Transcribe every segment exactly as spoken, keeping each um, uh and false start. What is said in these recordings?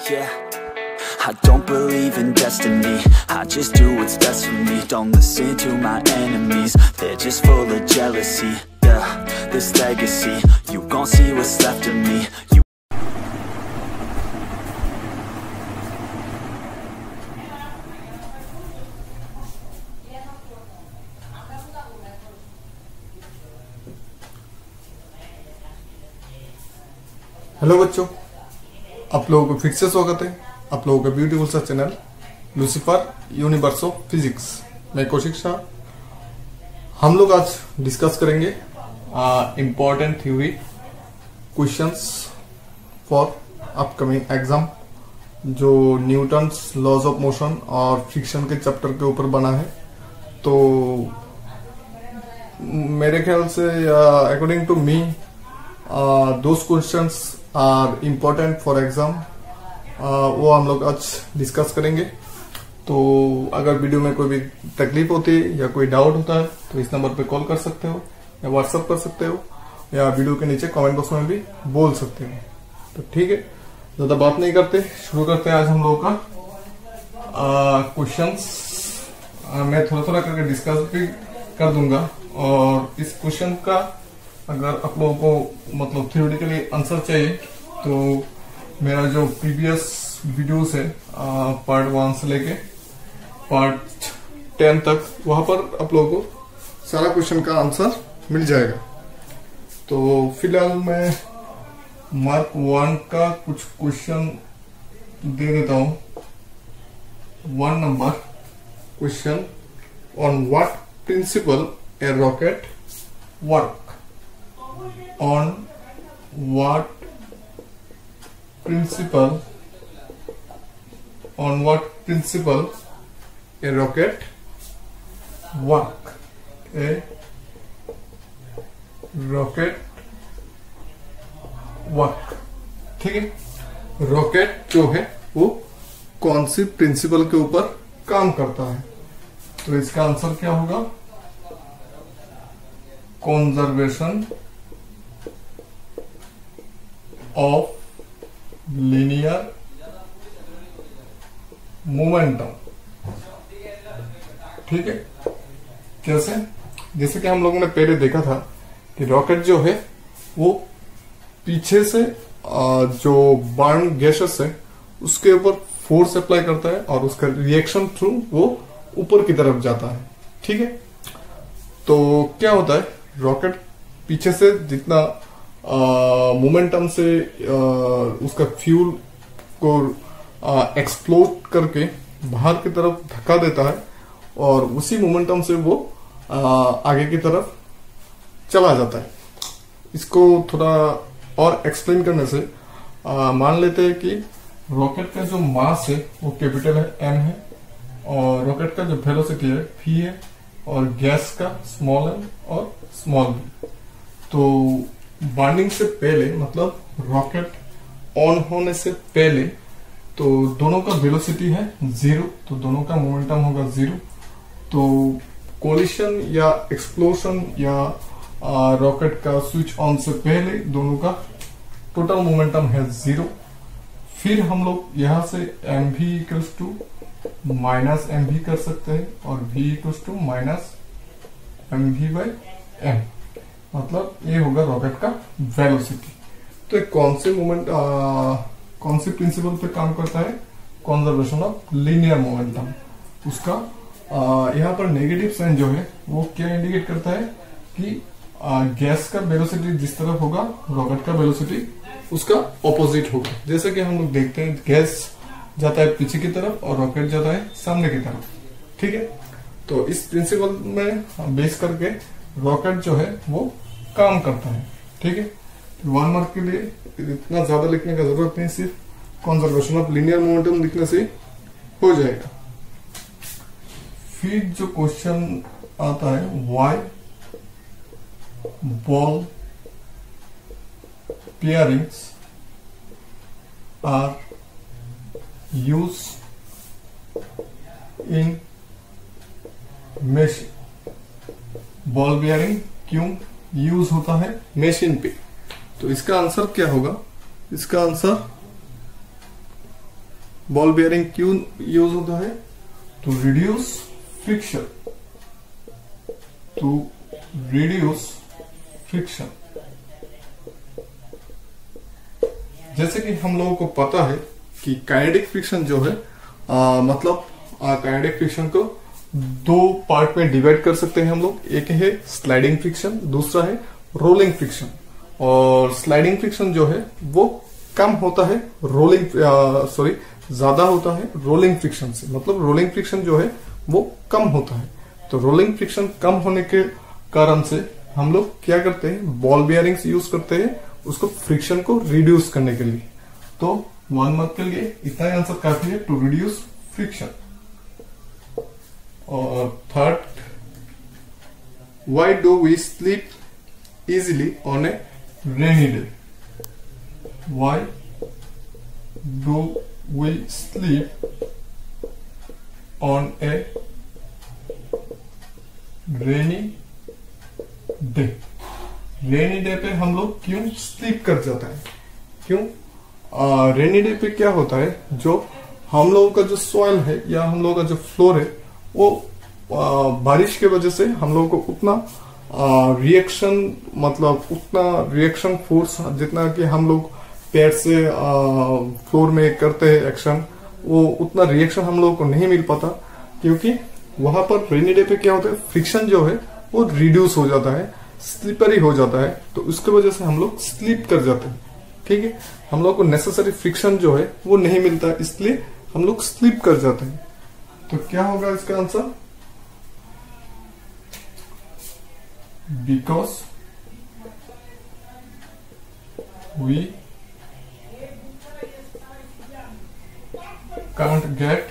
Yeah, I don't believe in destiny, I just do what's best for me. Don't listen to my enemies, they're just full of jealousy. Yeah, this legacy, you gon' see what's left of me. You hello बच्चों, आप लोगों को फिर से स्वागत है आप लोगों का ब्यूटीफुल सा channel Lucifer Universe of Physics में कौशिक शाह। हम लोग आज डिस्कस करेंगे important theory questions for upcoming exam, जो न्यूटन्स लॉज ऑफ मोशन और फ्रिक्शन के चैप्टर के ऊपर बना है। तो मेरे ख्याल से according to me those questions are important for exam, वो हम लोग आज डिस्कस करेंगे। तो अगर वीडियो में कोई भी तकलीफ होती है या कोई डाउट होता है तो इस नंबर पे कॉल कर सकते हो या व्हाट्सएप कर सकते हो या वीडियो के नीचे कमेंट बॉक्स में भी बोल सकते हो। तो ठीक है, ज्यादा बात नहीं करते, शुरू करते हैं आज हम लोगों का क्वेश्चंस। मैं थोड़ा थोड़ा करके डिस्कस भी कर दूंगा और इस क्वेश्चन का अगर आप लोगों को मतलब थ्योरेटिकली आंसर चाहिए तो मेरा जो प्रीवियस वीडियोस है पार्ट वन से लेके पार्ट टेन तक, वहां पर आप लोगों को सारा क्वेश्चन का आंसर मिल जाएगा। तो फिलहाल मैं मार्क वन का कुछ क्वेश्चन दे देता हूं। One number question, on what principle a rocket work. On what principle on what principle a rocket work a rocket work ठीक है, रॉकेट जो है वो कौन सी प्रिंसिपल के ऊपर काम करता है। तो इसका आंसर क्या होगा, कंजर्वेशन ऑफ लीनियर मोमेंटम। ठीक है, कैसे? जैसे कि हम लोगों ने पहले देखा था कि रॉकेट जो है वो पीछे से जो बर्न गैसेस है उसके ऊपर फोर्स अप्लाई करता है और उसका रिएक्शन थ्रू वो ऊपर की तरफ जाता है। ठीक है, तो क्या होता है, रॉकेट पीछे से जितना मोमेंटम से आ, उसका फ्यूल को एक्सप्लोड करके बाहर की तरफ धक्का देता है और उसी मोमेंटम से वो आ, आगे की तरफ चला जाता है। इसको थोड़ा और एक्सप्लेन करने से आ, मान लेते हैं कि रॉकेट का जो मास है वो कैपिटल है एम है और रॉकेट का जो वेलोसिटी है वी है और गैस का स्मॉल एम और स्मॉल बी। तो बर्निंग से पहले मतलब रॉकेट ऑन होने से पहले तो दोनों का वेलोसिटी है जीरो, तो दोनों का मोमेंटम होगा जीरो। तो कोलिशन या एक्सप्लोशन या रॉकेट का स्विच ऑन से पहले दोनों का टोटल मोमेंटम है जीरो। फिर हम लोग यहां से M V equals to minus M V कर सकते हैं और V equals to minus M V by M, मतलब ये होगा रॉकेट का वेलोसिटी। तो एक कौन से मोमेंट कौन से प्रिंसिपल पे काम करता है, कंजर्वेशन ऑफ लीनियर मोमेंटम। उसका यहाँ पर नेगेटिव साइन जो है वो क्या इंडिकेट करता है कि गैस का वेलोसिटी जिस तरफ होगा रॉकेट का वेलोसिटी उसका ऑपोजिट होगा। जैसे कि हम लोग देखते हैं गैस जाता है पीछे की तरफ और रॉकेट जाता है सामने की तरफ। ठीक है, तो इस प्रिंसिपल में बेस करके रॉकेट जो है वो काम करता है। ठीक है, वन मार्क के लिए इतना ज्यादा लिखने का जरूरत नहीं, सिर्फ कंजर्वेशन ऑफ लीनियर मोमेंटम लिखने से हो जाएगा। फिर जो क्वेश्चन आता है, why ball bearings are use in machine. Ball bearing क्यों यूज होता है मशीन पे? तो इसका आंसर क्या होगा, इसका आंसर बॉल बेयरिंग क्यों यूज होता है? To reduce friction, to reduce friction. जैसे कि हम लोगों को पता है कि काइनेटिक फ्रिक्शन जो है आ, मतलब काइनेटिक फ्रिक्शन को दो पार्ट में डिवाइड कर सकते हैं हम लोग। एक है स्लाइडिंग फ्रिक्शन, दूसरा है रोलिंग फ्रिक्शन। और स्लाइडिंग फ्रिक्शन जो है वो कम होता है रोलिंग सॉरी ज्यादा होता है रोलिंग फ्रिक्शन से। मतलब रोलिंग फ्रिक्शन जो है वो कम होता है। तो रोलिंग फ्रिक्शन कम होने के कारण से हम लोग क्या करते हैं, बॉल बेयरिंग्स यूज करते हैं उसको फ्रिक्शन को रिड्यूस करने के लिए। तो वन मार्क के लिए इतना ही आंसर काफी है, टू रिड्यूस फ्रिक्शन। और third, why do we sleep easily on a rainy day? Why do we sleep on a rainy day? Rainy day पे हम लोग क्यों स्लीप कर जाता है? क्यों? रेनी डे पे क्या होता है, जो हम लोगों का जो सॉइल है या हम लोगों का जो फ्लोर है वो आ, बारिश के वजह से हम लोगों को उतना रिएक्शन मतलब उतना रिएक्शन फोर्स जितना कि हम लोग पैर से फ्लोर में करते हैं एक्शन, वो उतना रिएक्शन हम लोगों को नहीं मिल पाता। क्योंकि वहां पर रेनी डे पे क्या होता है, फ्रिक्शन जो है वो रिड्यूस हो जाता है, स्लिपरी हो जाता है। तो उसके वजह से हम लोग स्लिप कर जाते हैं। ठीक है, हम लोग को नेसेसरी फ्रिक्शन जो है वो नहीं मिलता, इसलिए हम लोग स्लिप कर जाते हैं। तो क्या होगा इसका answer? Because we can't get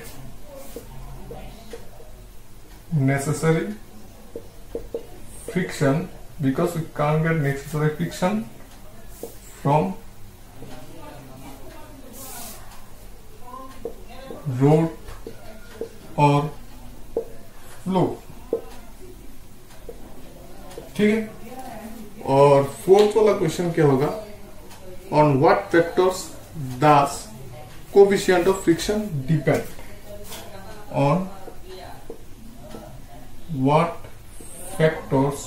necessary friction, because we can't get necessary friction from road or floor। ठीक है। और फोर्थ वाला क्वेश्चन क्या होगा, on what factors does coefficient of friction depend? On what factors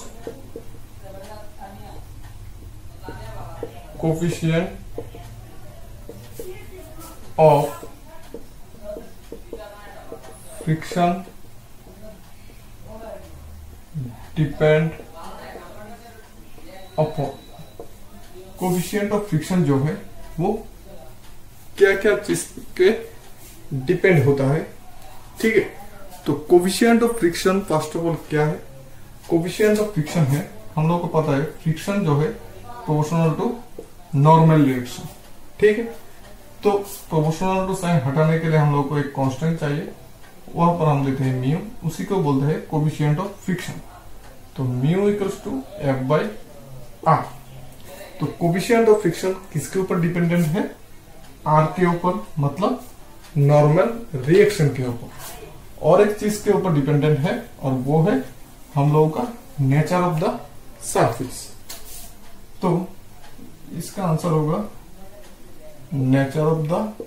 coefficient of friction depend upon? Coefficient of friction जो है वो क्या क्या चीज के डिपेंड होता है। ठीक है, तो coefficient of friction first of all क्या है? कोफिशिएंट ऑफ फ्रिक्शन है, हम लोग को पता है फ्रिक्शन जो है प्रोपोर्शनल टू नॉर्मल रिएक्शन। ठीक है, तो प्रोपोर्शनल टू साइन हटाने के लिए हम लोग को एक कांस्टेंट चाहिए, वहां पर हम लेते हैं म्यू, उसी को बोलते हैं कोफिशिएंट ऑफ फ्रिक्शन। तो mu equals to F by R. तो कोफिशिएंट ऑफ फ्रिक्शन किसके ऊपर डिपेंडेंट है? आर के ऊपर, मतलब नॉर्मल रिएक्शन के ऊपर। और एक चीज के ऊपर डिपेंडेंट है और वो है हम लोगों का नेचर ऑफ द सरफेस। तो इसका आंसर होगा nature of the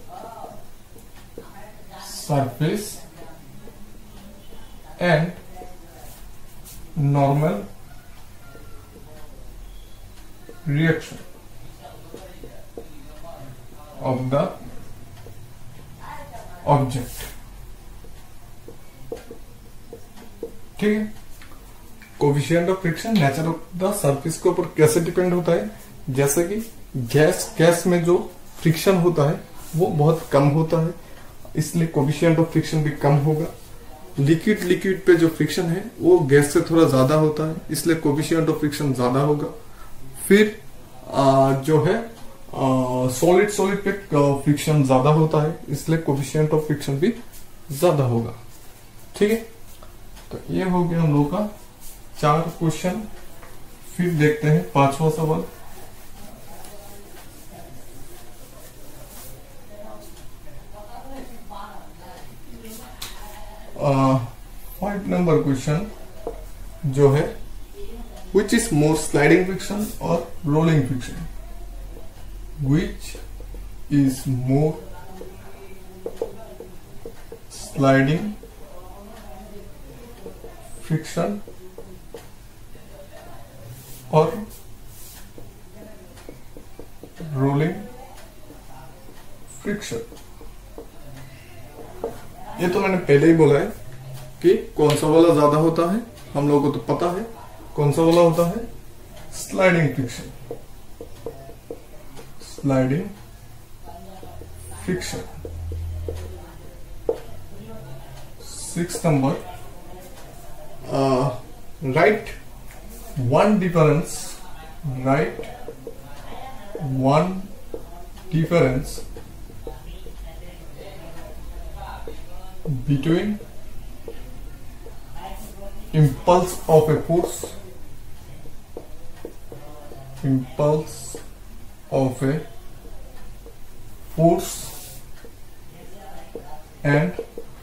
surface and normal reaction of the object. ठीक है, coefficient of friction nature of the surface के ऊपर कैसे डिपेंड होता है? जैसे कि गैस गैस में जो फ्रिक्शन होता है वो बहुत कम होता है, इसलिए कोफिशिएंट ऑफ फ्रिक्शन भी कम होगा। लिक्विड लिक्विड पे जो फ्रिक्शन है वो गैस से थोड़ा ज्यादा होता है, इसलिए कोफिशिएंट ऑफ फ्रिक्शन ज्यादा होगा। फिर आ, जो है सॉलिड सॉलिड पे फ्रिक्शन ज्यादा होता है, इसलिए कोफिशिएंट ऑफ फ्रिक्शन भी ज्यादा होगा। ठीक है, तो ये हो गया हम लोग का चार क्वेश्चन। फिर देखते हैं पांचवा सवाल। फाइव नंबर क्वेश्चन जो है, which is more sliding friction और rolling friction? Which is more sliding friction और रोलिंग फ्रिक्शन। ये तो मैंने पहले ही बोला है कि कौन सा वाला ज्यादा होता है, हम लोगों को तो पता है कौन सा वाला होता है, sliding friction, sliding friction. Six number, write one difference, write one difference between impulse of a force, impulse of a force and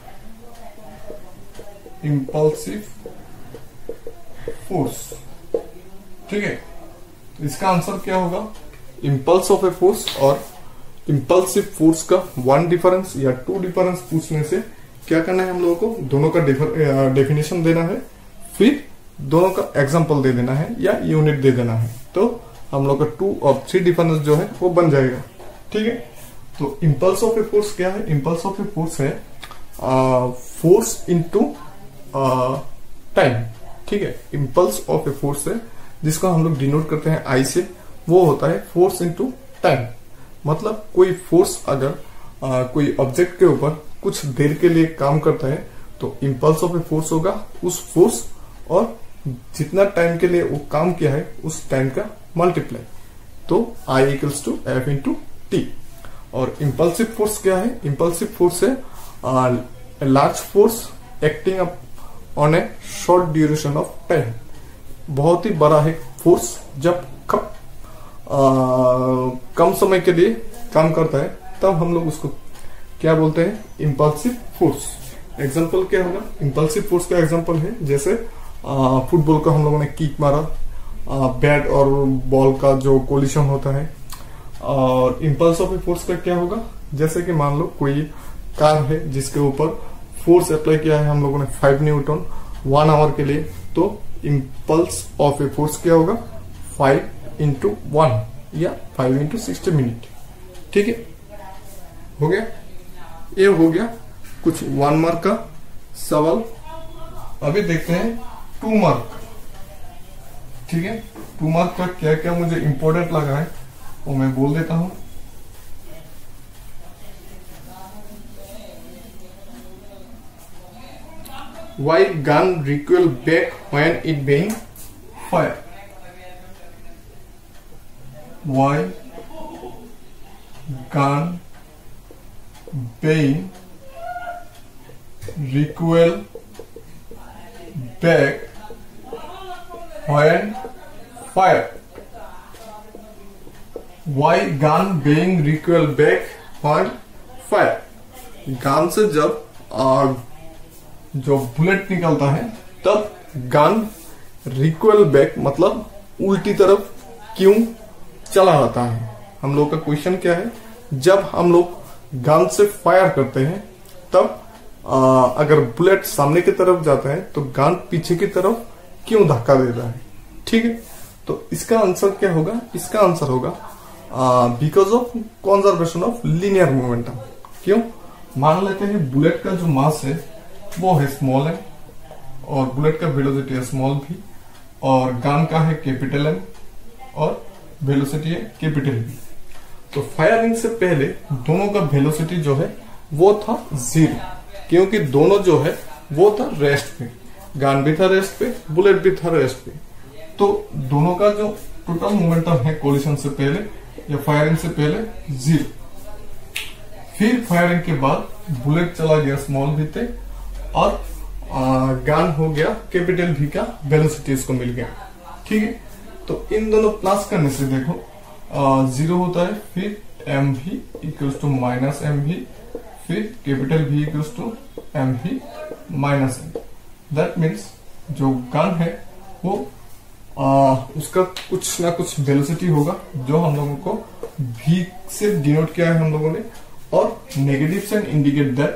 impulsive force। ठीक है, इसका आंसर क्या होगा? impulse of a force और impulsive force का one difference या two difference पूछने से क्या करना है हम लोगों को? दोनों का डेफिनेशन देना है, फिर दोनों का एग्जांपल दे देना है या यूनिट दे देना है, तो हम लोग का टू और थ्री डिफरेंस जो है वो बन जाएगा। ठीक है, तो इंपल्स ऑफ ए फोर्स क्या है? इंपल्स ऑफ ए फोर्स है फोर्स इनटू टाइम। ठीक है, इंपल्स ऑफ ए फोर्स है जिसको हम लोग डिनोट करते हैं आई से, वो होता है फोर्स इनटू टाइम। मतलब कोई फोर्स अगर uh, कोई ऑब्जेक्ट के ऊपर कुछ देर के लिए काम करता है तो इंपल्स ऑफ ए फोर्स होगा उस फोर्स और जितना टाइम के लिए वो काम किया है उस टाइम का मल्टीप्लाई, तो I equals to F into T. और इंपल्सिव फोर्स क्या है? इंपल्सिव फोर्स है large force acting upon a short duration of time. बहुत ही बड़ा है फोर्स, जब कब आ, कम समय के लिए काम करता है तब हम लोग उसको क्या बोलते हैं? Impulsive force. एग्जांपल क्या होगा? इंपल्सिव फोर्स का एग्जांपल है जैसे फुटबॉल का हम लोगों ने किक मारा, आ, बैट और बॉल का जो कोलिशन होता है। और इंपल्स ऑफ ए फोर्स का क्या होगा? जैसे कि मान लो कोई कार है जिसके ऊपर फोर्स अप्लाई किया है हम लोगों ने फाइव न्यूटन वन आवर के लिए, तो इंपल्स ऑफ ए फोर्स क्या होगा? फाइव इंटू वन या फाइव इंटू सिक्सटी मिनट। ठीक है, हो गया? ये हो गया कुछ वन मार्क का सवाल। अभी देखते हैं टू मार्क। ठीक है, टू मार्क का क्या क्या मुझे इंपॉर्टेंट लगा है वो मैं बोल देता हूं। Why gun recoil back when it being fired? Why gun being recoil back when fired? Why gun being recoil back when fired? Gun से जब आ, जो बुलेट निकलता है तब गन रिक्वेल बैक मतलब उल्टी तरफ क्यों चला जाता है? हम लोग का क्वेश्चन क्या है? जब हम लोग गन से फायर करते हैं तब आ, अगर बुलेट सामने की तरफ जाता है तो गन पीछे की तरफ क्यों धक्का देता है? ठीक है, तो इसका आंसर क्या होगा? इसका आंसर होगा because of conservation of linear momentum. क्यों? मान लेते हैं बुलेट का जो मास है वो है स्मॉल है और बुलेट का वेलोसिटी है स्मॉल भी, और गन का है कैपिटल एम और वेलोसिटी है कैपिटल बी। तो फायरिंग से पहले दोनों का वेलोसिटी जो है वो था जीरो, क्योंकि दोनों जो है वो था रेस्ट पे, गन भी था रेस्ट पे, बुलेट भी था रेस्ट पे। तो दोनों का जो टोटल मोमेंटम है कोलिशन से पहले या फायरिंग से पहले जीरो। फिर फायरिंग के बाद बुलेट चला गया स्मॉल भी थे और गन हो गया कैपिटल भी का वेलोसिटी इसको मिल गया। ठीक है, तो इन दोनों प्लस करने से देखो जीरो होता है, फिर एम भी इक्वल्स टू माइनस एम भी, फिर capital V equals to M V minus M. That means जो गन है वो आ, उसका कुछ ना कुछ वेलोसिटी होगा जो हम लोगों को भी से डिनोट किया है हम लोगों ने, और negative sign indicate that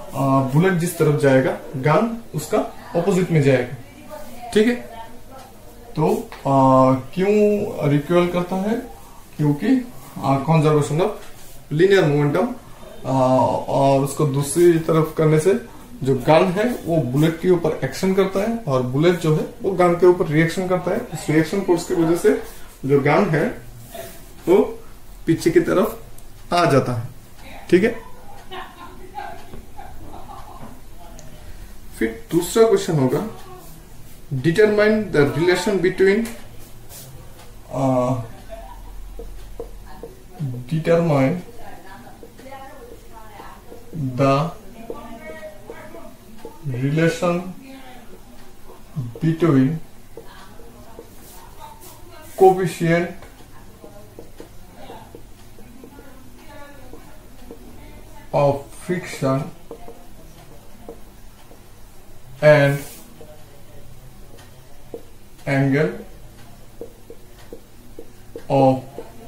bullet जिस तरफ जाएगा गन उसका ऑपोजिट में जाएगा, ठीक है। तो आ, क्यों रिक्वेल करता है? क्योंकि कंजर्वेशन ऑफ लीनियर मोमेंटम, और उसको दूसरी तरफ करने से जो गन है वो बुलेट के ऊपर एक्शन करता है और बुलेट जो है वो गन के ऊपर रिएक्शन करता है। इस रिएक्शन फोर्स की वजह से जो गन है वो पीछे की तरफ आ जाता है, ठीक है। फिर दूसरा क्वेश्चन होगा, determine the relation between determine the relation between coefficient of friction and angle of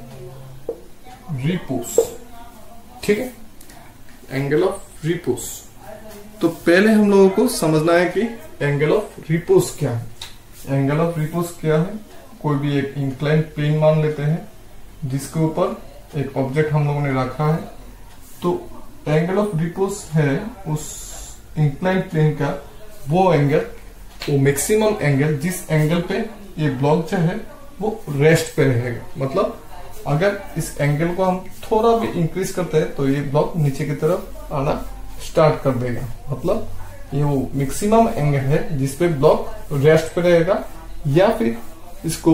repose, ठीक है, एंगल ऑफ रिपोज। तो पहले हम लोगों को समझना है कि एंगल ऑफ रिपोज क्या है। एंगल ऑफ रिपोज क्या है? कोई भी एक इंक्लाइन प्लेन मान लेते हैं जिसके ऊपर एक ऑब्जेक्ट हम लोगों ने रखा है, तो एंगल ऑफ रिपोज है उस इंक्लाइन प्लेन का वो एंगल, वो मैक्सिमम एंगल जिस एंगल पे ये ब्लॉक जो है वो रेस्ट पे रहेगा। मतलब अगर इस एंगल को हम थोड़ा भी इंक्रीज करते हैं तो ये ब्लॉक नीचे की तरफ आना स्टार्ट कर देगा। मतलब ये वो मैक्सिमम एंगल है जिसपे ब्लॉक रेस्ट पे रहेगा, या फिर इसको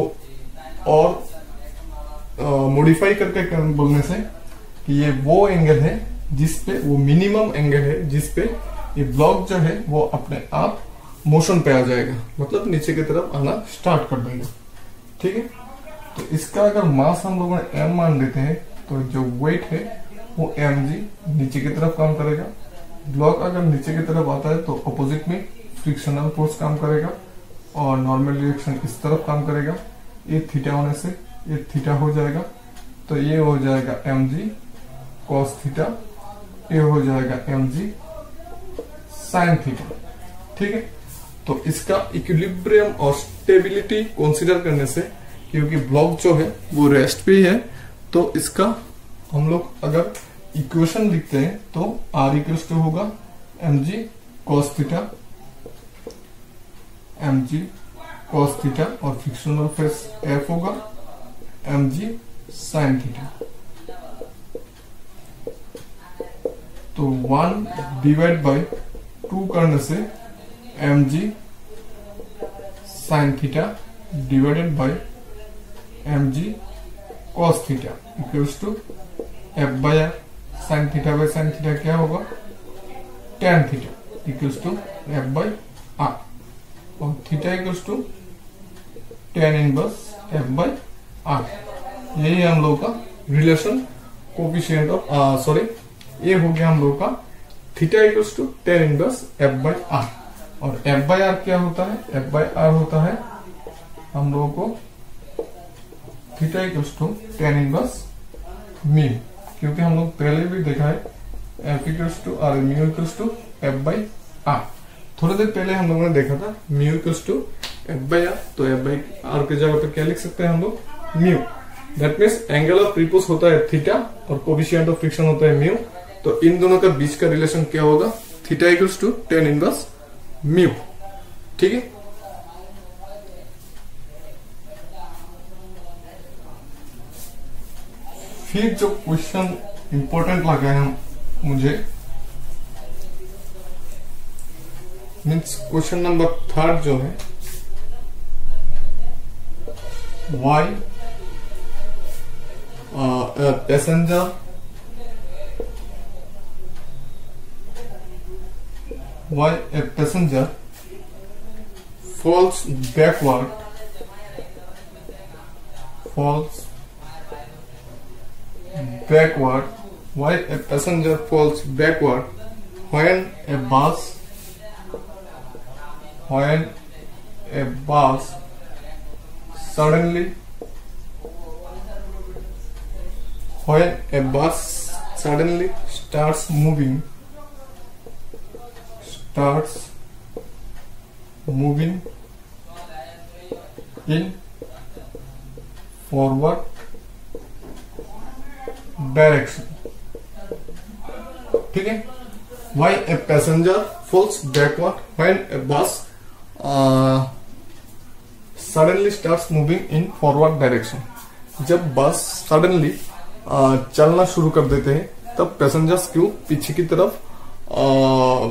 और मॉडिफाई करके बोलने से कि ये वो एंगल है जिसपे वो मिनिमम एंगल है जिसपे ये ब्लॉक जो है वो अपने आप मोशन पे आ जाएगा, मतलब नीचे की तरफ आना स्टार्ट कर देगा, ठीक है। तो इसका अगर मास हम लोगों ने एम मान लेते हैं तो जो वेट है वो एम जी नीचे की तरफ काम करेगा। ब्लॉक अगर नीचे की तरफ आता है तो अपोजिट में फ्रिक्शनल फोर्स काम करेगा और नॉर्मल रिएक्शन इस तरफ काम करेगा। ये थीटा होने से ये थीटा हो जाएगा, तो ये हो जाएगा एम जी कॉस थीटा, ये हो जाएगा एम जी साइन थीटा, ठीक है। तो इसका इक्विलिब्रियम और स्टेबिलिटी कंसीडर करने से, क्योंकि ब्लॉक जो है वो रेस्ट पे है, तो इसका हम लोग अगर इक्वेशन लिखते हैं तो आर इक्वल टू होगा M G cos theta, M G cos theta, और फ्रिक्शनल फोर्स एफ होगा एम जी साइन थीटा। तो वन डिवाइड बाय टू करने से M G sine theta divided by M G cos theta equals to F by R. Sine theta by sine theta क्या होगा? Tan theta equals to F by R, और theta equals to tan inverse F by are. यही हम लोग का relation coefficient of sorry ये हो गया हम लोग का theta equals to tan inverse F by R. और एफ बाय आर क्या होता है? एफ बाय आर होता है हम लोगों को theta equals to tan inverse mu, क्योंकि हम लोग पहले भी देखा है F equals to R mu equals to F by R. थोड़ी देर पहले हम लोगों ने देखा था mu equals to F by R, तो एफ बाई आर की जगह पे क्या लिख सकते हैं हम लोग? Mu. That means angle of repose होता है थीटा और कोफिशिएंट ऑफ फ्रिक्शन होता है म्यू, तो इन दोनों का बीच का रिलेशन क्या होगा? Theta equals to tan inverse mu, ठीक है। फिर जो क्वेश्चन इंपॉर्टेंट लगा है मुझे, मीन्स क्वेश्चन नंबर थर्ड जो है, why passenger why a passenger falls backward falls backward why a passenger falls backward when a bus when a bus suddenly when a bus suddenly starts moving starts moving in forward direction. ठीक है. Why a passenger falls backward when a bus uh, suddenly starts moving in forward direction. जब बस suddenly uh, चलना शुरू कर देते हैं तब पैसेंजर्स क्यों पीछे की तरफ uh,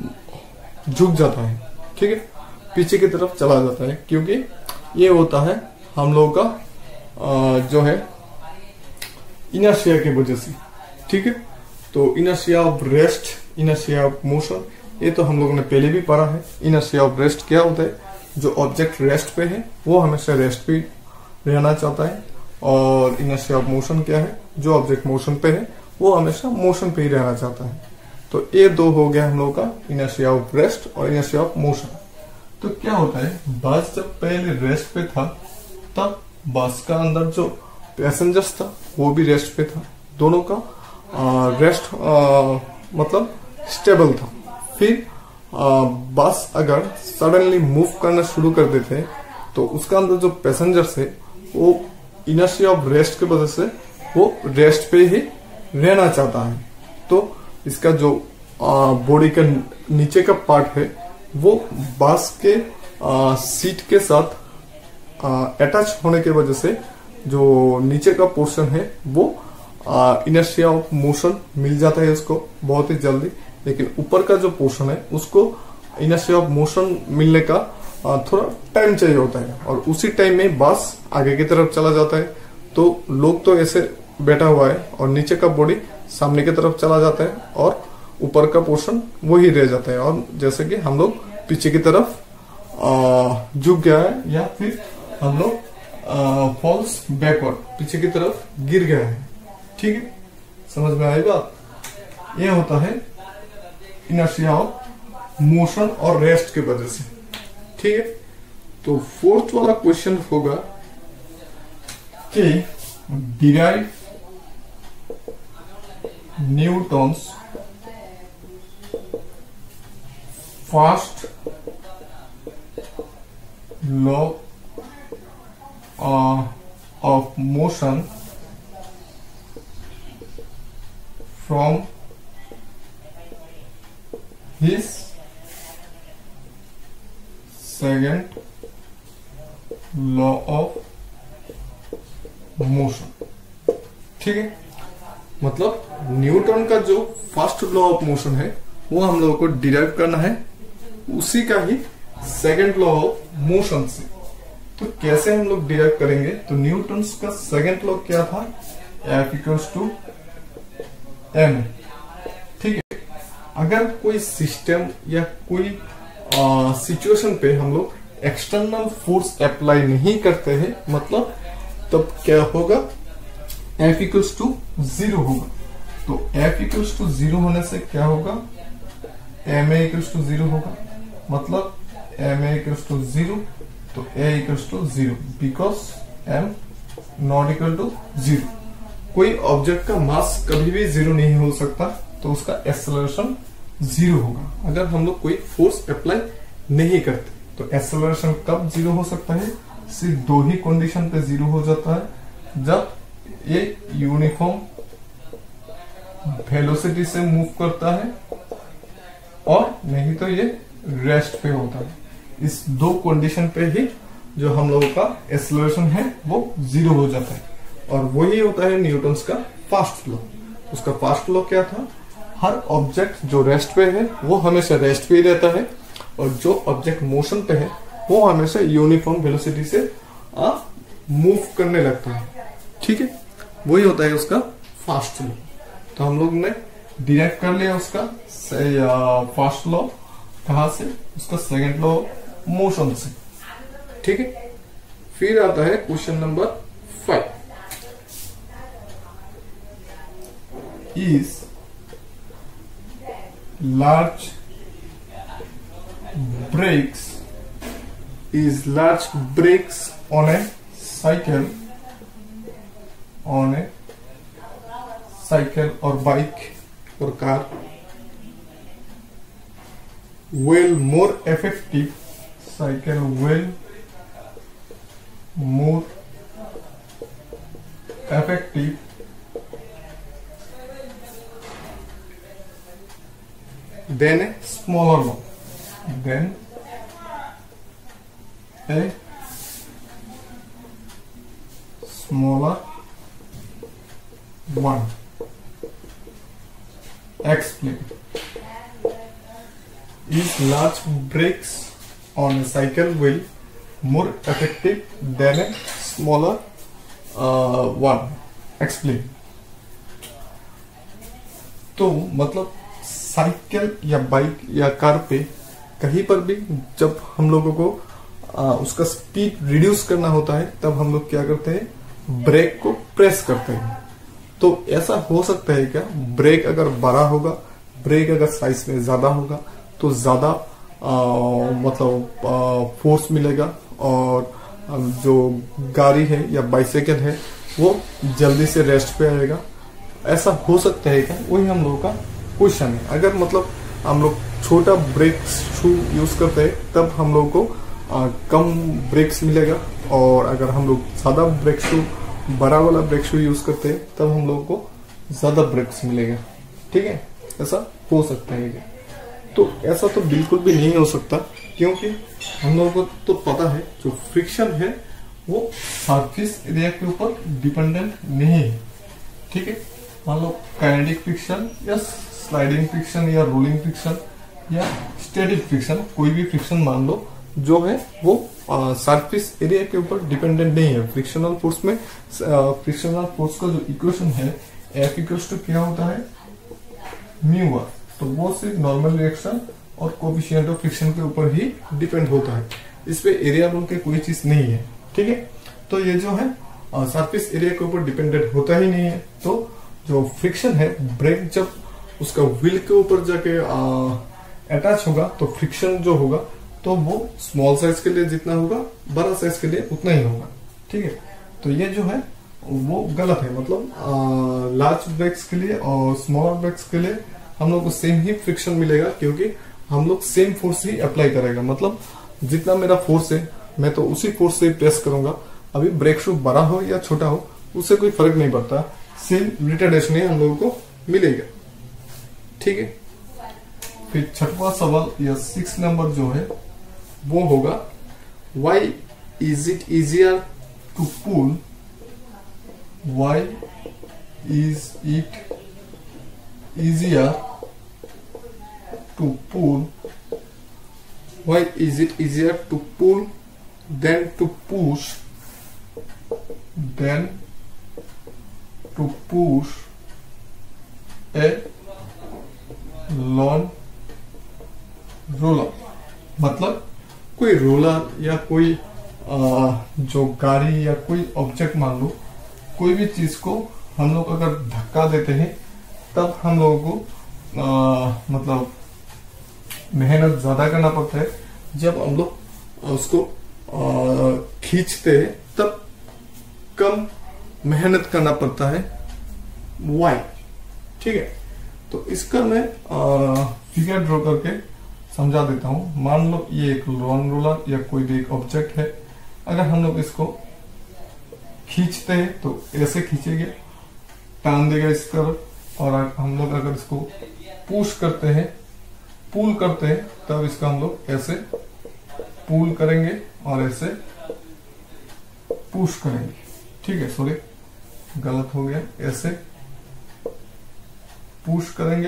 झुक जाता है. ठीक है, पीछे की तरफ चला जाता है क्योंकि ये होता है हम लोगों का uh, जो है इनर्शिया की वजह से. ठीक है, तो inertia of rest, inertia of motion, ये तो हम लोगों ने पहले भी पढ़ा है. इनर्शिया ऑफ रेस्ट क्या होता है? जो ऑब्जेक्ट रेस्ट पे है वो हमेशा रेस्ट पे रहना चाहता है. और इनर्शिया ऑफ मोशन क्या है? जो ऑब्जेक्ट मोशन पे है वो हमेशा मोशन पे ही रहना चाहता है. तो ये दो हो गया हम लोगों का इनर्शिया ऑफ रेस्ट और इनर्शिया ऑफ मोशन. तो क्या होता है, बस जब पहले रेस्ट पे था तब बस का अंदर जो पैसेंजर्स था वो भी रेस्ट पे था. दोनों का आ, रेस्ट आ, मतलब स्टेबल था. फिर आ, बस अगर सडनली मूव करना शुरू कर देते तो उसका अंदर जो पैसेंजर्स है वो इनर्शिया ऑफ रेस्ट की वजह से वो रेस्ट पे ही रहना चाहता है. तो इसका जो बॉडी का नीचे का पार्ट है वो बस के आ, सीट के साथ अटैच होने की वजह से जो नीचे का पोर्शन है वो इनर्शिया ऑफ मोशन मिल जाता है उसको बहुत ही जल्दी. लेकिन ऊपर का जो पोर्शन है उसको इनर्शिया ऑफ मोशन मिलने का आ, थोड़ा टाइम चाहिए होता है. और उसी टाइम में बस आगे की तरफ चला जाता है. तो लोग तो ऐसे बैठा हुआ है और नीचे का बॉडी सामने की तरफ चला जाता है और ऊपर का पोर्शन वही रह जाता है. और जैसे कि हम लोग पीछे की तरफ झुक गया है या फिर हम लोग फॉल्स बैकवर्ड, पीछे की तरफ गिर गया है. ठीक है, समझ में आई बात? ये होता है इनर्शिया ऑफ मोशन और रेस्ट की वजह से. ठीक है, तो फोर्थ वाला क्वेश्चन होगा कि derive Newton's first law of motion from his second law of motion. ठीक है, मतलब न्यूटन का जो फर्स्ट लॉ ऑफ मोशन है वो हम लोगों को डिराइव करना है उसी का ही सेकेंड लॉ ऑफ मोशन से. तो कैसे हम लोग डिराइव करेंगे? तो न्यूटन का सेकेंड लॉ क्या था? F equals to M. ठीक है, अगर कोई सिस्टम या कोई सिचुएशन पे हम लोग एक्सटर्नल फोर्स अप्लाई नहीं करते हैं मतलब तब क्या होगा? F इक्वल्स टू जीरो होगा. तो F इक्वल्स टू जीरो होने से क्या होगा? M A equals to zero होगा. मतलब M A equals to zero तो A equals to zero because M not equal to zero. कोई ऑब्जेक्ट का मास कभी भी जीरो नहीं हो सकता तो उसका एक्सेलरेशन जीरो होगा अगर हम लोग कोई फोर्स अप्लाई नहीं करते. तो एक्सेलरेशन कब जीरो हो सकता है? सिर्फ दो ही कंडीशन पे जीरो हो जाता है, जब ये यूनिफॉर्म वेलोसिटी से मूव करता है और नहीं तो ये रेस्ट पे होता है. इस दो कंडीशन पे ही जो हम लोगों का एक्सेलरेशन है वो जीरो हो जाता है. और वही होता है न्यूटन्स का फर्स्ट लॉ. उसका फर्स्ट लॉ क्या था? हर ऑब्जेक्ट जो रेस्ट पे है वो हमेशा रेस्ट पे ही रहता है और जो ऑब्जेक्ट मोशन पे है वो हमेशा यूनिफॉर्म वेलोसिटी से मूव करने लगता है. ठीक है, वही होता है उसका फर्स्ट लॉ. तो हम लोग ने डिराइव कर लिया उसका फर्स्ट लॉ. कहां से? उसका सेकंड लॉ मोशन से. ठीक है, फिर आता है question number five. Is large brakes is large brakes on a cycle on a cycle or bike or car will more effective cycle will more effective than a smaller one than a smaller one. Explain. Is large brakes on a cycle wheel more effective than a smaller uh, one? Explain. तो मतलब cycle या bike या car पे कहीं पर भी जब हम लोगों को आ, उसका स्पीड रिड्यूस करना होता है तब हम लोग क्या करते हैं, ब्रेक को प्रेस करते हैं। तो ऐसा हो सकता है क्या, ब्रेक अगर बड़ा होगा, ब्रेक अगर साइज में ज्यादा होगा तो ज्यादा मतलब फोर्स मिलेगा और जो गाड़ी है या बाइसाइकिल है वो जल्दी से रेस्ट पे आएगा। ऐसा हो सकता है क्या, वही हम लोगों का क्वेश्चन है। अगर मतलब हम लोग छोटा ब्रेक शू यूज करते हैं तब हम लोग को आ, कम ब्रेक्स मिलेगा, और अगर हम लोग ज्यादा ब्रेक शू बड़ा वाला ब्रेक शू यूज करते हैं तब हम लोग को ज्यादा ब्रेक्स मिलेगा। ठीक है, ऐसा हो सकता है क्या? तो ऐसा तो बिल्कुल भी नहीं हो सकता, क्योंकि हम लोगों को तो पता है जो फ्रिक्शन है वो सरफेस एरिया के ऊपर डिपेंडेंट नहीं है। ठीक है, मान लो काइनेटिक फ्रिक्शन या स्लाइडिंग फ्रिक्शन या रोलिंग फ्रिक्शन या स्टैटिक फ्रिक्शन, कोई भी फ्रिक्शन मान लो जो है वो सरफेस एरिया के ऊपर डिपेंडेंट नहीं है। फ्रिक्शनल फोर्स में फ्रिक्शनल फोर्स का जो इक्वेशन है एफ इक्वल्स टू क्या होता है, म्यू आर। तो वो सिर्फ नॉर्मल रिएक्शन और कोएफिशिएंट ऑफ फ्रिक्शन के ऊपर ही डिपेंड होता है, इस पे एरिया बोल के कोई चीज नहीं है। ठीक है, तो ये जो है सरफेस एरिया के ऊपर डिपेंडेंट होता ही नहीं है। तो जो फ्रिक्शन है, ब्रेक जब उसका व्हील के ऊपर जाके अटैच होगा तो फ्रिक्शन जो होगा तो वो स्मॉल साइज के लिए जितना होगा बड़ा साइज के लिए उतना ही होगा। ठीक है, तो ये जो है वो गलत है। मतलब लार्ज ब्रेक्स के लिए और स्मॉल ब्रेक्स के लिए हम लोग को सेम ही फ्रिक्शन मिलेगा, क्योंकि हम लोग सेम फोर्स ही अप्लाई करेगा। मतलब जितना मेरा फोर्स है मैं तो उसी फोर्स से प्रेस करूंगा। अभी ब्रेक शू बड़ा हो या छोटा हो उससे कोई फर्क नहीं पड़ता, सेम रिटर्डेशन ही हम लोगों को मिलेगा। ठीक है, फिर छठवां सवाल या सिक्स नंबर जो है वो होगा, why is it easier to pull why is it easier to pull why is it easier to pull than to push than to push a lawn roller. मतलब कोई रोलर या कोई आ, जो गाड़ी या कोई ऑब्जेक्ट मान लो, कोई भी चीज को हम लोग अगर धक्का देते हैं तब हम लोगों को आ, मतलब मेहनत ज्यादा करना पड़ता है। जब हम लोग उसको खींचते हैं तब कम मेहनत करना पड़ता है। वाई, ठीक है, तो इसका मैं फिगर ड्रॉ करके समझा देता हूं। मान लो ये एक लॉन रोलर या कोई भी एक ऑब्जेक्ट है। अगर हम लोग इसको खींचते हैं तो ऐसे खींचेंगे, टान देगा इस तरफ, और हम लोग अगर इसको पुश करते हैं, पुल करते हैं, तब इसका हम लोग ऐसे पुल करेंगे और ऐसे पुश करेंगे। ठीक है, सॉरी गलत हो गया, ऐसे पुश करेंगे,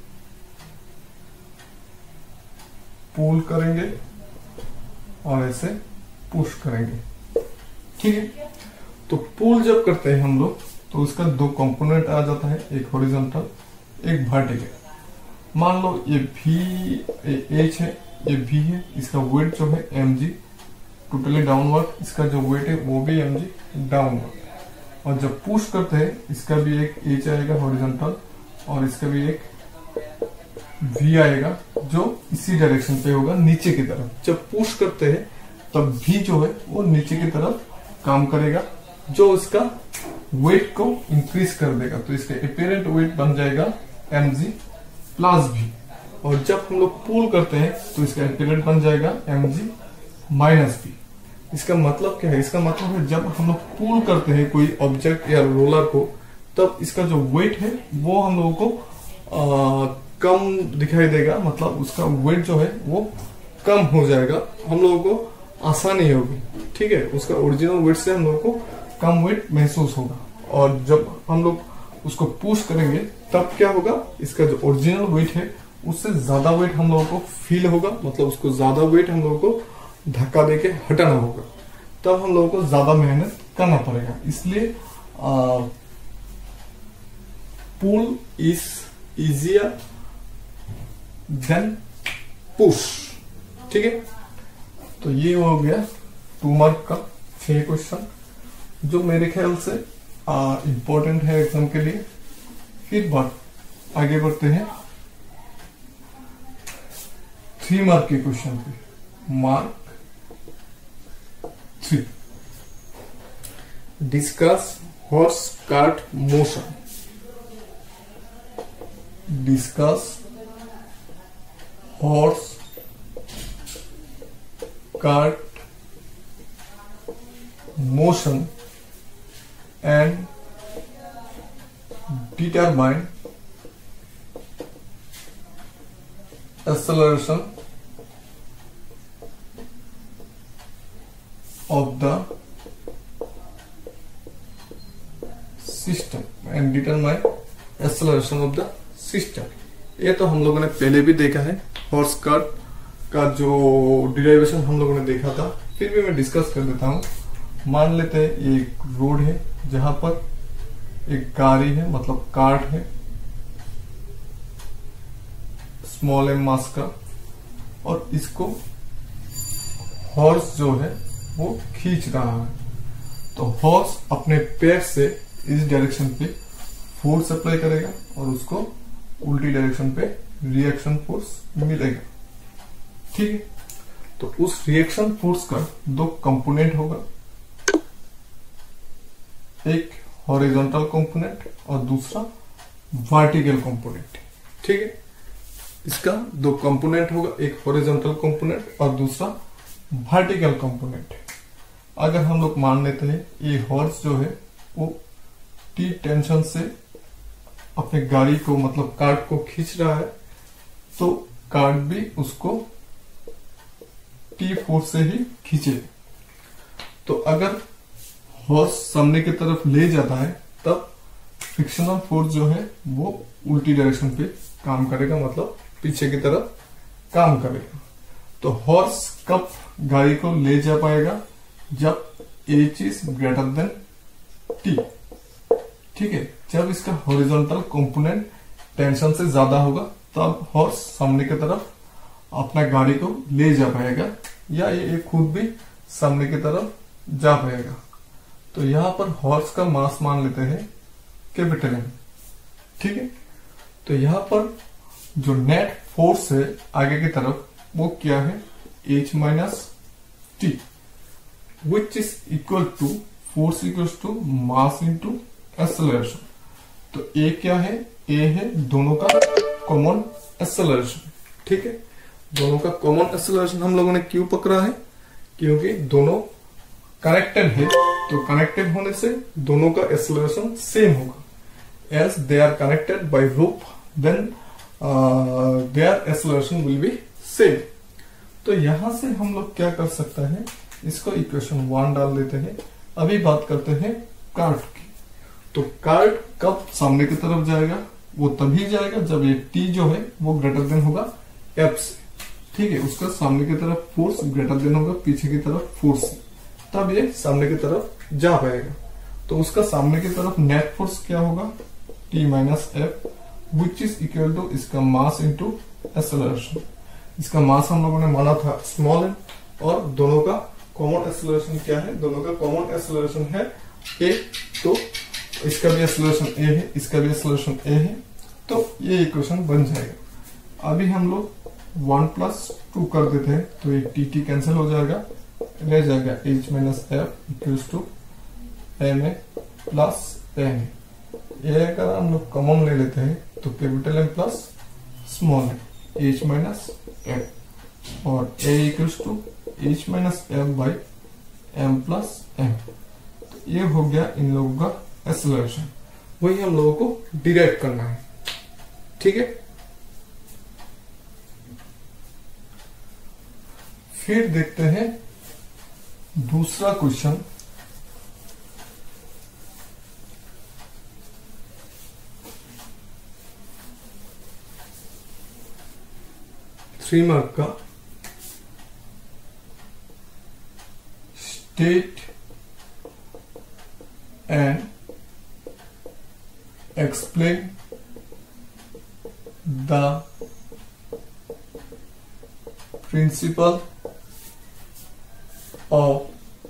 पुल करेंगे और ऐसे पुश करेंगे। ठीक है, तो पुल जब करते हैं हम लोग तो उसका दो कंपोनेंट आ जाता है, एक हॉरिजॉन्टल एक वर्टिकल। मान लो ये भी एच है, ये भी है, इसका वेट जो है एम जी टोटली डाउनवर्ड, इसका जो वेट है वो भी एम जी डाउनवर्ड। और जब पुश करते हैं इसका भी एक एच आएगा हॉरिजॉन्टल और इसका भी एक वी आएगा जो इसी डायरेक्शन पे होगा, नीचे की तरफ। जब पुश करते हैं तब भी जो है वो नीचे की तरफ काम करेगा, जो इसका वेट को इंक्रीज कर देगा। तो इसका एपेरेंट वेट बन जाएगा एम जी प्लस भी। और जब हम लोग पुल करते हैं तो इसका इक्विवेलेंट बन जाएगा एम जी माइनस बी। इसका मतलब क्या है? इसका मतलब है जब हम लोग पुल करते हैं कोई ऑब्जेक्ट या रोलर को, तब इसका जो वेट है वो हम लोगों को आ, कम दिखाई देगा, मतलब उसका वेट जो है वो कम हो जाएगा, हम लोगों को आसानी होगी। ठीक है, उसका ओरिजिनल वेट से हम लोगों को कम वेट महसूस होगा। और जब हम लोग उसको पुश करेंगे तब क्या होगा? इसका जो ओरिजिनल वेट है उससे ज्यादा वेट हम लोगों को फील होगा, मतलब उसको ज्यादा वेट हम लोगों को धक्का देके हटाना होगा, तब हम लोगों को ज्यादा मेहनत करना पड़ेगा। इसलिए pull is easier than push. ठीक है, तो ये हो गया टू मार्क का छह क्वेश्चन, जो मेरे ख्याल से इम्पोर्टेंट है एग्जाम के लिए। फिर बात आगे बढ़ते हैं थ्री मार्क के क्वेश्चन पे। Mark three, discuss horse cart motion. Discuss horse cart motion and determine acceleration of the system and determine acceleration of the system। ये तो हम लोगों ने पहले भी देखा है, हॉर्स कार्ट का जो डिराइवेशन हम लोगों ने देखा था, फिर भी मैं डिस्कस कर देता हूं। मान लेते हैं एक रोड है जहां पर एक गाड़ी है, मतलब कार्ट है स्मॉल एम मास का, और इसको हॉर्स जो है वो खींच रहा है। तो हॉर्स अपने पैर से इस डायरेक्शन पे फोर्स अप्लाई करेगा और उसको उल्टी डायरेक्शन पे रिएक्शन फोर्स मिलेगा। ठीक है, तो उस रिएक्शन फोर्स का दो कंपोनेंट होगा, एक हॉरिजॉन्टल कंपोनेंट और दूसरा वर्टिकल कंपोनेंट। ठीक है, इसका दो कंपोनेंट होगा, एक हॉरिजॉन्टल कंपोनेंट और दूसरा वर्टिकल कंपोनेंट। अगर हम लोग मान लेते हैं ये हॉर्स जो है वो टी टेंशन से अपने गाड़ी को, मतलब कार्ट को खींच रहा है, तो कार्ट भी उसको टी फोर्स से ही खींचे। तो अगर हॉर्स सामने की तरफ ले जाता है तब फ्रिक्शनल फोर्स जो है वो उल्टी डायरेक्शन पे काम करेगा, मतलब पीछे की तरफ काम करेगा। तो हॉर्स कब गाड़ी को ले जा पाएगा? जब H is greater than T. ठीक है, जब इसका हॉरिजॉन्टल कंपोनेंट टेंशन से ज्यादा होगा तब हॉर्स सामने की तरफ अपना गाड़ी को ले जा पाएगा, या ये खुद भी सामने की तरफ जा पाएगा। तो यहां पर हॉर्स का मास मान लेते हैं कैपिटल एम। ठीक है, तो यहां पर जो नेट फोर्स है आगे की तरफ वो क्या है? H minus T, which is equal to force equal to mass into acceleration. तो ए क्या है? ए है दोनों का कॉमन एक्सेलरेशन। ठीक है, दोनों का कॉमन एक्सेलरेशन हम लोगों ने क्यों पकड़ा है? क्योंकि दोनों कनेक्टेड है, तो कनेक्टेड होने से दोनों का एक्सेलरेशन सेम होगा। Else they are connected by rope, then there acceleration will be same. तो यहां से हम लोग क्या कर सकते हैं? इसको इक्वेशन वन डाल देते हैं। अभी बात करते हैं कार्ट की। तो कार्ट कब सामने की तरफ जाएगा? वो तभी जाएगा जब ये टी जो है वो ग्रेटर देन होगा एफ से। ठीक है, उसका सामने की तरफ फोर्स ग्रेटर देन होगा पीछे की तरफ फोर्स से, तब ये सामने की तरफ जा पाएगा। तो उसका सामने की तरफ नेट फोर्स क्या होगा? T minus F, which is equal to इसका मास इंटू एक्सेलरेशन। इसका मास हम लोगों ने माना था स्मॉल एम, और दोनों का कॉमन एक्सेलरेशन क्या है? दोनों का कॉमन एक्सेलरेशन है ए। तो इसका भी एक्सेलरेशन ए है, इसका भी एक्सेलरेशन ए है, तो ये इक्वेशन बन जाएगा। अभी हम लोग वन प्लस टू कर देते हैं, तो ये टी टी कैंसिल हो जाएगा, रह जाएगा H minus F equals to M A plus N A. ये अगर हम लोग कॉमन ले लेते हैं तो capital M plus small M. H minus F और A equals to H minus F by M plus M. तो ये हो गया इन लोगों का एक्सेलरेशन, वही हम लोगों को डिराइव करना है। ठीक है, फिर देखते हैं दूसरा क्वेश्चन। थ्री मार्क का state and explain the principle of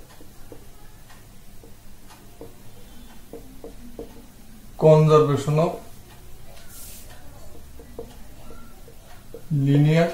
conservation of linear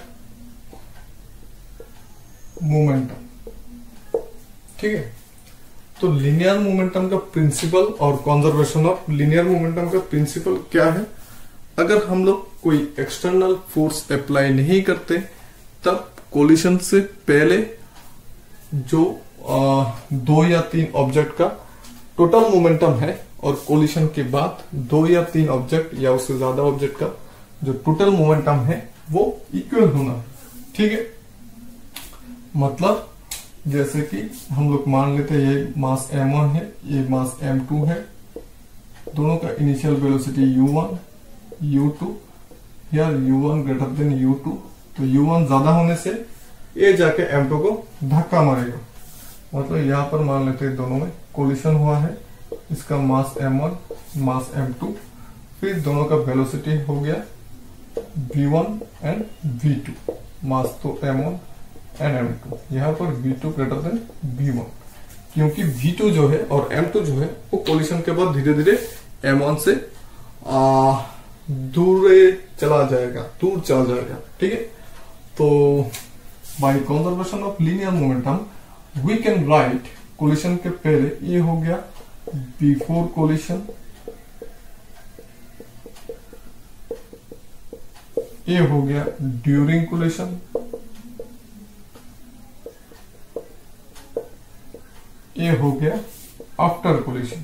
momentum. ठीक है, तो लिनियर मोमेंटम का प्रिंसिपल और कंजर्वेशन ऑफ लिनियर मोमेंटम का प्रिंसिपल क्या है? अगर हम लोग कोई एक्सटर्नल फोर्स अप्लाई नहीं करते तब कोलिशन से पहले जो आ, दो या तीन ऑब्जेक्ट का टोटल मोमेंटम है और कोलिशन के बाद दो या तीन ऑब्जेक्ट या उससे ज्यादा ऑब्जेक्ट का जो टोटल मोमेंटम है वो इक्वल होना। ठीक है, मतलब जैसे कि हम लोग मान लेते हैं ये मास एम वन है, ये मास एम टू है, दोनों का initial velocity U one U two, यार U one greater than U two, तो यू वन ज्यादा होने से ये जाके एम टू को धक्का मारेगा। मतलब यहां पर मान लेते हैं दोनों में कोलिशन हुआ है, इसका mass M one mass M two, फिर दोनों का वेलोसिटी हो गया V one and V two, mass तो M one and M two, यहाँ पर V two greater than V one, क्योंकि वी टू जो है और एम टू जो है वो कोलिशन के बाद धीरे धीरे एम वन से आ, दूर चला जाएगा दूर चला जाएगा। ठीक है, तो by conservation of linear momentum we can write, collision के पहले ये हो गया बिफोर कोलिशन, ये हो गया ड्यूरिंग कोलिशन, ये हो गया आफ्टर कोलिशन।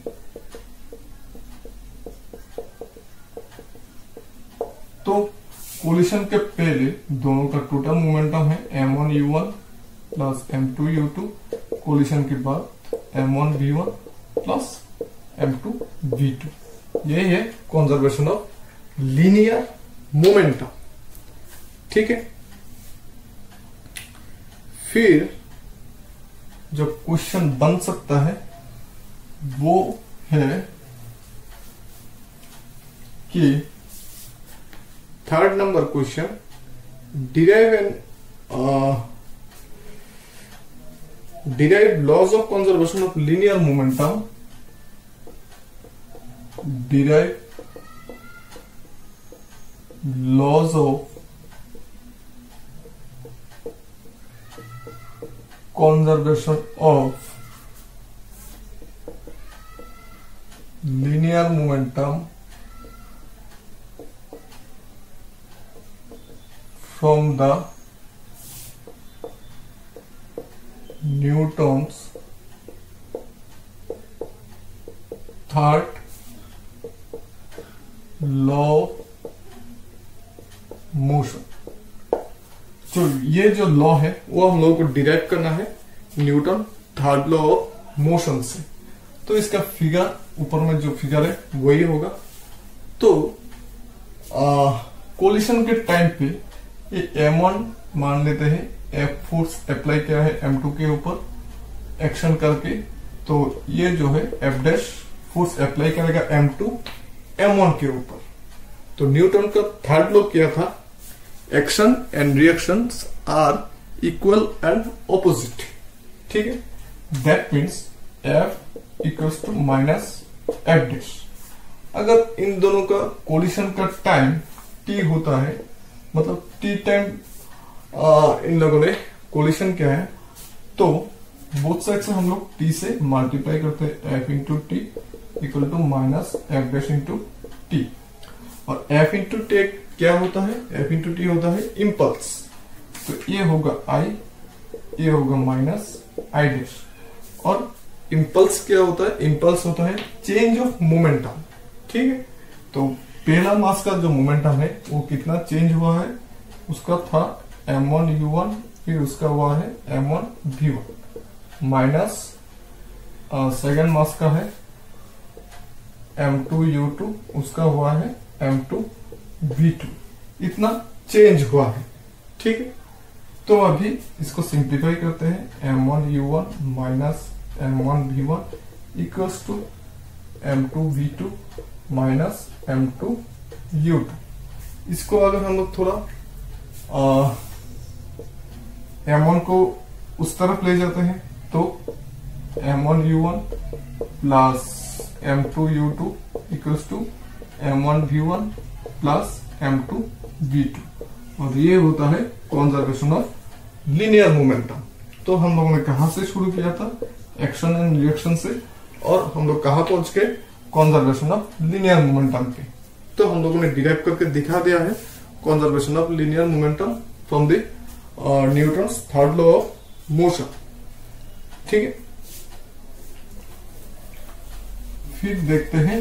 तो कोलिशन के पहले दोनों का टोटल मोमेंटम है M one U one plus M two U two, collision के बाद M one V one plus M two V two, ये है कंजर्वेशन ऑफ लीनियर मोमेंटम। ठीक है, फिर जो क्वेश्चन बन सकता है वो है कि third number question, derive and derive laws of conservation of linear momentum, derive laws of conservation of linear momentum from the Newton's third law of motion। तो ये जो लॉ है वो हम लोगों को डिराइव करना है Newton third law of motion से। तो इसका फिगर ऊपर में जो फिगर है वही होगा। तो कोलिशन के टाइम पे ये एम वन मान लेते हैं, एफ फोर्स अप्लाई किया है एम टू के ऊपर एक्शन करके, तो ये जो है एफ डैश फोर्स अप्लाई करेगा एम टू एम वन के ऊपर। तो न्यूटन का थर्ड लॉ किया था action and reactions are equal and opposite. ठीक है, that means F equals to minus F dash. अगर इन दोनों का कोलिशन का टाइम टी होता है, मतलब टी टाइम इन लोगों ने कोलिशन किया है, तो बोथ साइड से हम लोग टी से मल्टीप्लाई करते हैं, F into T equal to minus F dash into T. और एफ इंटू टी क्या होता है, एफ इंटू टी होता है इम्पल्स। तो ये होगा आई, ये होगा माइनस आई डैश। और इम्पल्स क्या होता है, इम्पल्स होता है चेंज ऑफ मोमेंटम। ठीक है, तो पहला मास का जो मोमेंटम है वो कितना चेंज हुआ है, उसका था एम वन यू वन, फिर उसका हुआ है M one V one, minus second mass का है एम टू यू टू, उसका हुआ है एम टू वी टू। इतना चेंज हुआ है। ठीक है, तो अभी इसको सिंप्लीफाई करते हैं। M one U one minus M one V one equals to M two V two minus M two U two. इसको अगर हम लोग थोड़ा एम वन को उस तरफ ले जाते हैं तो M one U one plus M two U two equals to M one V one plus M two V two. और ये होता है कंजर्वेशन ऑफ लीनियर मोमेंटम। तो हम लोगों ने कहां से शुरू किया था, एक्शन एंड रिएक्शन से, और हम लोग कहां पहुंच गए, कंजर्वेशन ऑफ लीनियर मोमेंटम के। तो हम लोगों ने डिराइव करके दिखा दिया है conservation of linear momentum from the Newton's third law of motion. ठीक है, फिर देखते हैं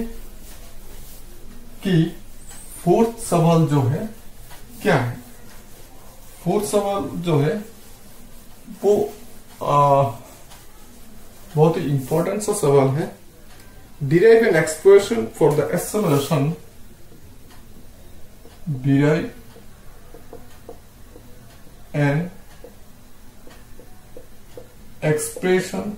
कि फोर्थ सवाल जो है क्या है। फोर्थ सवाल जो है वो आ, बहुत ही इंपॉर्टेंट सा सवाल है। Derive an expression for the acceleration, derive an expression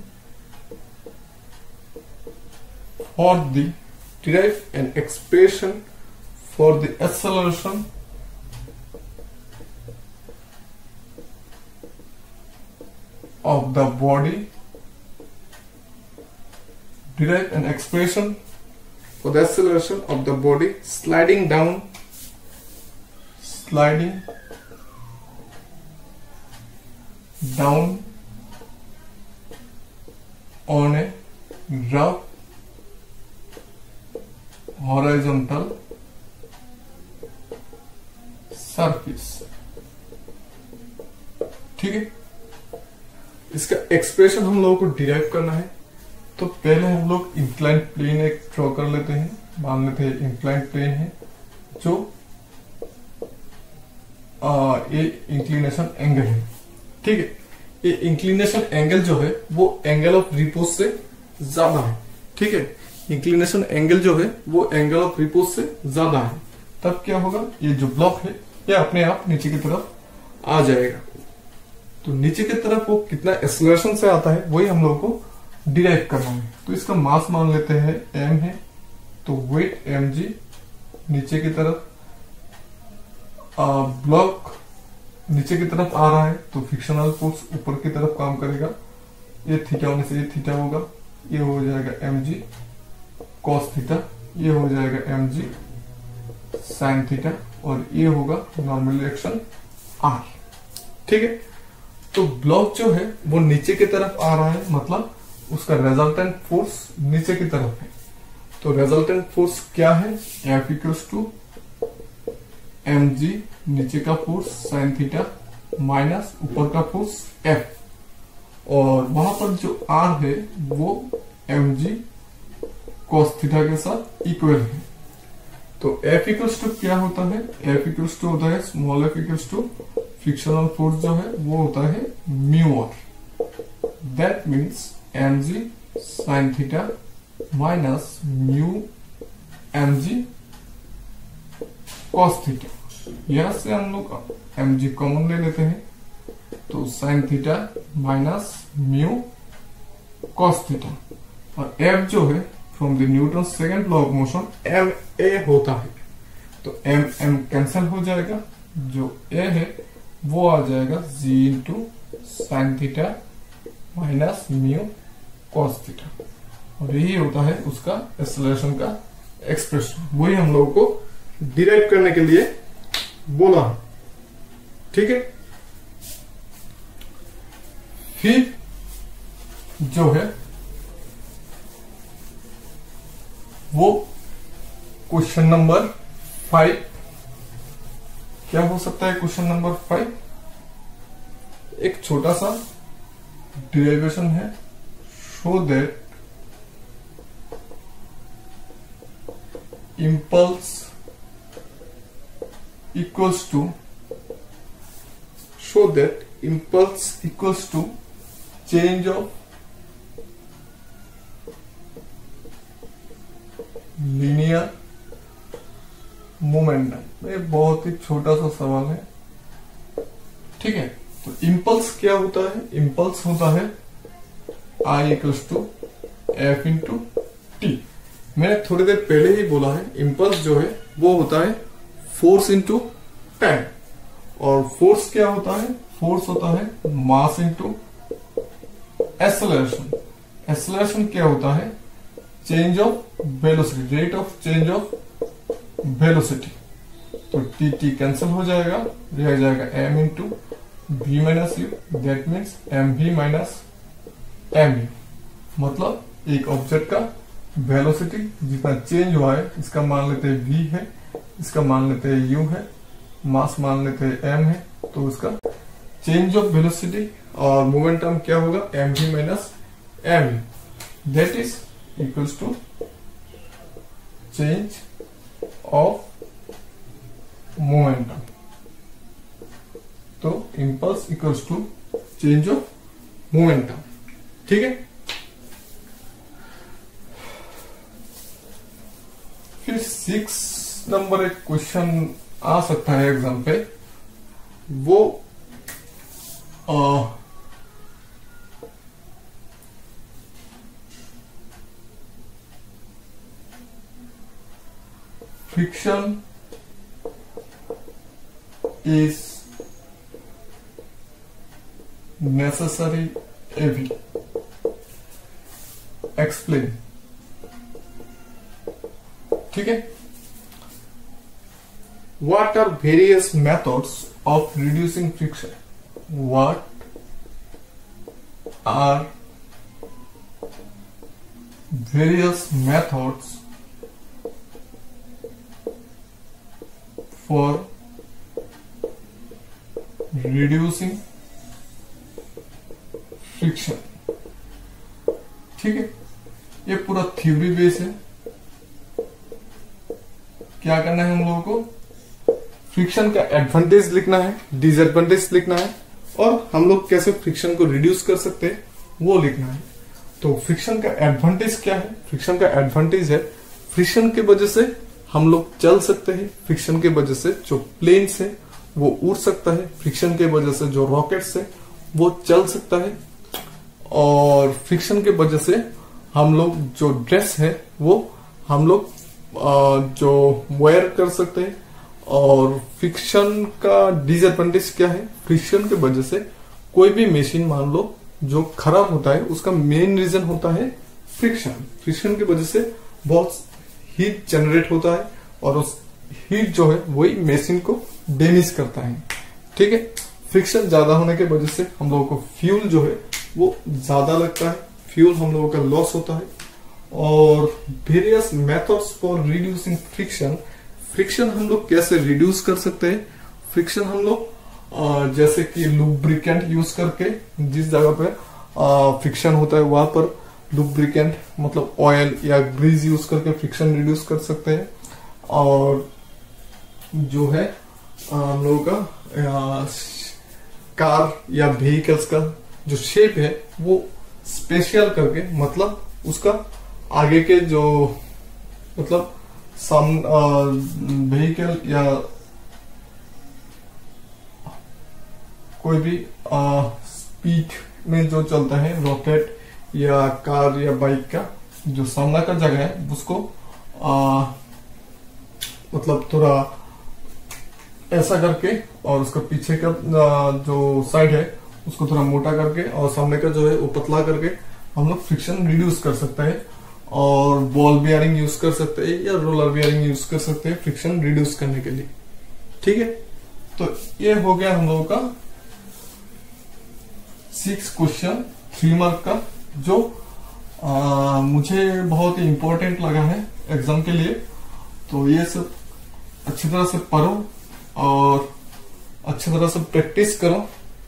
for the derive an expression for the acceleration of the body, derive an expression for the acceleration of the body sliding down, sliding down on a rough horizontal surface। ठीक है, इसका expression हम लोगों को derive करना है। तो पहले हम लोग इंक्लाइंड प्लेन एक ड्रॉ कर लेते हैं। मान लेते हैं इंक्लाइंड प्लेन है जो आ, ये इंक्लिनेशन एंगल है। ठीक है, ये इंक्लिनेशन एंगल जो है वो एंगल ऑफ रिपोज से ज्यादा है। ठीक है, इंक्लिनेशन एंगल जो है वो एंगल ऑफ रिपोज से ज्यादा है। तब क्या होगा, ये जो ब्लॉक है ये अपने आप नीचे की तरफ आ जाएगा। तो नीचे की तरफ वो कितना एक्सेलरेशन से आता है वही हम लोगों को डिराइव करना है। तो इसका मास मान लेते हैं एम है, तो वेट एम जी नीचे की तरफ, ब्लॉक नीचे की तरफ आ रहा है तो फ्रिक्शनल फोर्स ऊपर की तरफ काम करेगा। ये थीटा होने से ये थीटा होगा, ये हो जाएगा एम जी कॉस थीटा, ये हो जाएगा एम जी साइन थीटा, और ये होगा नॉर्मल रिएक्शन आर। ठीक है, तो ब्लॉक जो है वो नीचे की तरफ आ रहा है, मतलब उसका रेजल्टेंट फोर्स नीचे की तरफ है। तो रेजल्टेंट फोर्स क्या है, F equals to M G नीचे का फोर्स साइन थीटा माइनस ऊपर का फोर्स एफ, और वहां पर जो आर है वो एम जी कॉस थीटा के साथ इक्वल है। तो एफ इक्वल्स टू क्या होता है, एफ इक्वल्स टू होता है small F equals to frictional force जो है वो होता है mu R. That means M G sine theta minus mu M G cos theta. यहां से हम लोग एम जी कॉमन ले लेते हैं, तो sine theta minus mu cos theta, और एफ जो है from the Newton second law of motion M A होता है। तो एम एम कैंसिल हो जाएगा, जो ए है वो आ जाएगा G into sine theta minus mu cos theta, और यही होता है उसका एक्सेलरेशन का एक्सप्रेशन। वही हम लोगों को डिराइव करने के लिए बोला है। ठीक है, फिर जो है वो क्वेश्चन नंबर फाइव क्या हो सकता है? क्वेश्चन नंबर फाइव एक छोटा सा डिराइवेशन है, show that impulse equals to show that impulse equals to change of linear momentum. ये बहुत ही छोटा सा सवाल है, ठीक है। तो इम्पल्स क्या होता है? इम्पल्स होता है I equals to F into T. मैंने थोड़ी देर पहले ही बोला है, इम्पल्स जो है वो होता है फोर्स इंटू टाइम। और फोर्स क्या होता है? फोर्स होता है मास इंटू एक्सेलरेशन। एक्सेलरेशन क्या होता है? Change of velocity, rate of change of velocity. तो टी टी कैंसिल हो जाएगा, रह जाएगा M into V minus U, that means M V minus M U. मतलब एक ऑब्जेक्ट का वेलोसिटी जितना चेंज हुआ है, इसका मान लेते हैं v है, इसका मान लेते हैं u है, मास मान लेते हैं m है, तो उसका चेंज ऑफ वेलोसिटी और मोमेंटम क्या होगा? M V minus M U, that is equals to change of momentum. तो impulse equals to change of momentum, ठीक है। फिर सिक्स नंबर एक क्वेश्चन आ सकता है एग्जाम पे, वो आ, friction is necessary heavy. Explain. ठीक है। What are various methods of reducing friction? What are various methods for reducing friction? ठीक है, ये पूरा थ्योरी बेस है। क्या करना है हम लोगों को? फ्रिक्शन का एडवांटेज लिखना है, डिसएडवांटेज लिखना है, और हम लोग कैसे फ्रिक्शन को रिड्यूस कर सकते हैं वो लिखना है। तो फ्रिक्शन का एडवांटेज क्या है? फ्रिक्शन का एडवांटेज है फ्रिक्शन की वजह से हम लोग चल सकते हैं, फ्रिक्शन की वजह से जो प्लेन्स है वो उड़ सकता है, फ्रिक्शन की वजह से जो रॉकेट्स है वो चल सकता है, और फ्रिक्शन की वजह से हम लोग जो ड्रेस है वो हम लोग जो वेयर कर सकते हैं। और फ्रिक्शन का डिसएडवांटेज क्या है? फ्रिक्शन की वजह से कोई भी मशीन मान लो जो खराब होता है, उसका मेन रीजन होता है फ्रिक्शन। फ्रिक्शन की वजह से बहुत हीट जनरेट होता है, और उस हीट जो है वही मशीन को डैमेज करता है, ठीक है। फ्रिक्शन ज्यादा होने की वजह से हम लोगों को फ्यूल जो है वो ज्यादा लगता है, फ्यूल हम लोगों का लॉस होता है। और various methods for reducing friction, friction हम लोग कैसे रिड्यूस कर सकते हैं? फ्रिक्शन हम लोग जैसे कि लुब्रिकेंट यूज करके, जिस जगह पे फ्रिक्शन होता है वहां पर लुब्रिकेंट मतलब ऑयल या ग्रीज यूज करके फ्रिक्शन रिड्यूस कर सकते हैं। और जो है हम लोगों का कार या व्हीकल्स का जो शेप है वो स्पेशल करके, मतलब उसका आगे के जो मतलब सम व्हीकल या कोई भी स्पीड में जो चलता है रॉकेट या कार या बाइक का जो सामना का जगह है उसको आ, मतलब थोड़ा ऐसा करके, और उसका पीछे का जो साइड है उसको थोड़ा मोटा करके, और सामने का जो है वो पतला करके हम लोग फ्रिक्शन रिड्यूस कर सकते हैं। और बॉल बियरिंग यूज कर सकते हैं या रोलर बियरिंग यूज कर सकते हैं फ्रिक्शन रिड्यूस करने के लिए, ठीक है। तो ये हो गया हम लोगों का सिक्स क्वेश्चन थ्री मार्क का, जो आ, मुझे बहुत ही इंपॉर्टेंट लगा है एग्जाम के लिए। तो ये सब अच्छी तरह से पढ़ो और अच्छी तरह से प्रैक्टिस करो,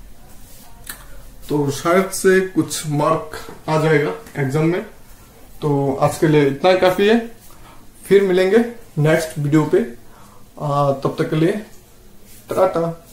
तो शायद से कुछ मार्क आ जाएगा एग्जाम में। तो आज के लिए इतना ही काफी है, फिर मिलेंगे नेक्स्ट वीडियो पे। आ, तब तक के लिए टाटा।